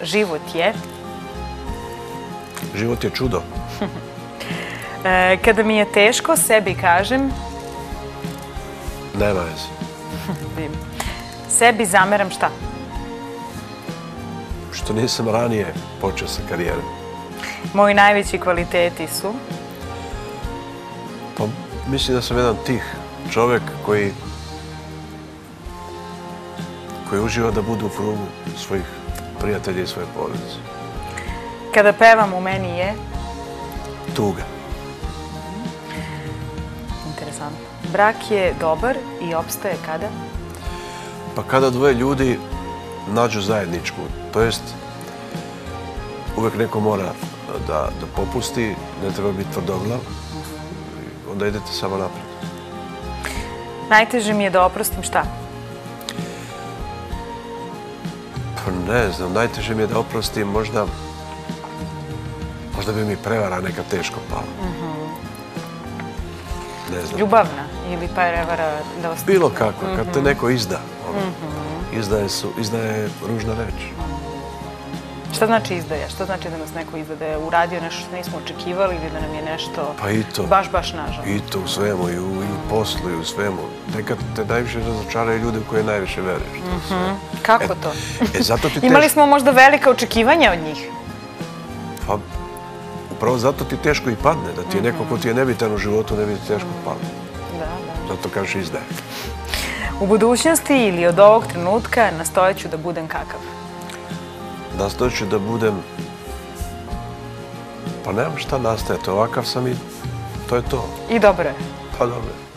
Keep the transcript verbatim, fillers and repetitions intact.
život je? Život je čudo. Kada mi je teško, sebi kažem? Nema veze. Sebi zameram šta? Što nisam ranije počeo sa karijerom. Moji najveći kvaliteti su? Pa mislim da sam jedan tih čovjek koji koji uživa da bude u krugu svojih prijatelja i svoje porodice. Kada pevam u meni je? Tuga. Interesantno. Brak je dobar i opstaje kada? Pa kada dvoje ljudi nađu zajedničku, to jest uvek neko mora da, da popusti, ne treba biti tvrdoglav, onda idete samo napred. Najteže mi je da oprostim šta? Pa ne znam, najteže mi je da oprostim možda možda bi mi prevara neka teško pala. Ne znam. Ljubavna ili prevara da vas... Bilo kako, kad te neko izda. Izdaje su, izdaje ružna reč. Šta znači izdaja? Šta znači da nas neko izda? Da je uradio nešto što nismo očekivali ili da nam je nešto baš, baš nažal? I to u svemu, i u poslu, i u svemu. Nekad te najviše razočaraju ljude u koje najviše veruješ. Kako to? E, Imali smo možda velika očekivanja od njih? Pa, upravo zato ti teško i padne. Da ti je neko ko ti je nebitan u životu, ne bi ti teško padne. Da, da. Zato kažeš izdaje. U budućnosti ili od ovog trenutka nastojat ću da budem kakav? Nastojat ću da budem... Pa nemam šta nastajati, ovakav sam i to je to. I dobro je. Pa dobro je.